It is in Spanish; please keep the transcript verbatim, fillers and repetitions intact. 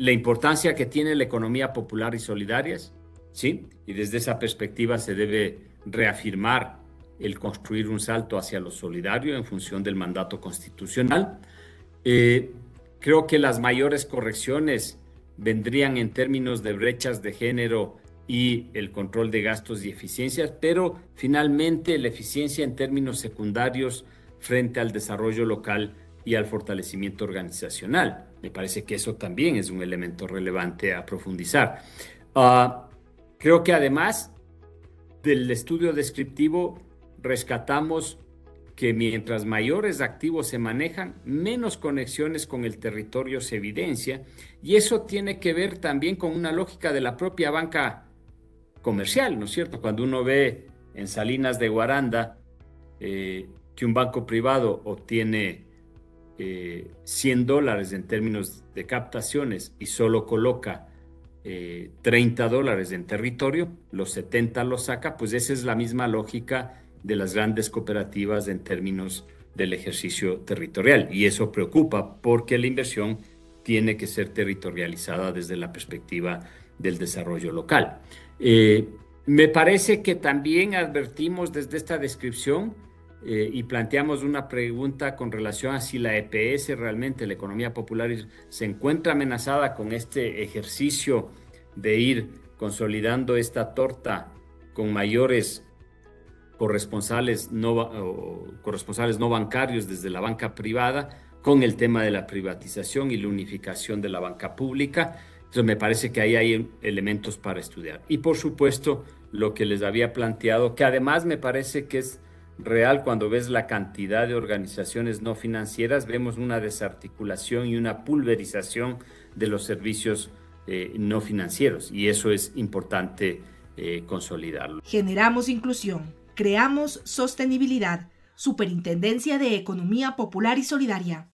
la importancia que tiene la economía popular y solidaria, ¿sí? Y desde esa perspectiva se debe reafirmar el construir un salto hacia lo solidario en función del mandato constitucional. Eh, creo que las mayores correcciones vendrían en términos de brechas de género y el control de gastos y eficiencias, pero finalmente la eficiencia en términos secundarios frente al desarrollo local y al fortalecimiento organizacional. Me parece que eso también es un elemento relevante a profundizar. Uh, creo que además del estudio descriptivo rescatamos que mientras mayores activos se manejan, menos conexiones con el territorio se evidencia, y eso tiene que ver también con una lógica de la propia banca comercial, ¿no es cierto? Cuando uno ve en Salinas de Guaranda eh, que un banco privado obtiene eh, cien dólares en términos de captaciones y solo coloca eh, treinta dólares en territorio, los setenta los saca, pues esa es la misma lógica de las grandes cooperativas en términos del ejercicio territorial. Y eso preocupa porque la inversión tiene que ser territorializada desde la perspectiva del desarrollo local. Eh, me parece que también advertimos desde esta descripción eh, y planteamos una pregunta con relación a si la E P S realmente, la economía popular, se encuentra amenazada con este ejercicio de ir consolidando esta torta con mayores corresponsales no, corresponsales no bancarios desde la banca privada, con el tema de la privatización y la unificación de la banca pública. Entonces me parece que ahí hay elementos para estudiar. Y por supuesto, lo que les había planteado, que además me parece que es real cuando ves la cantidad de organizaciones no financieras, vemos una desarticulación y una pulverización de los servicios eh, no financieros, y eso es importante eh, consolidarlo. Generamos inclusión. Creamos sostenibilidad. Superintendencia de Economía Popular y Solidaria.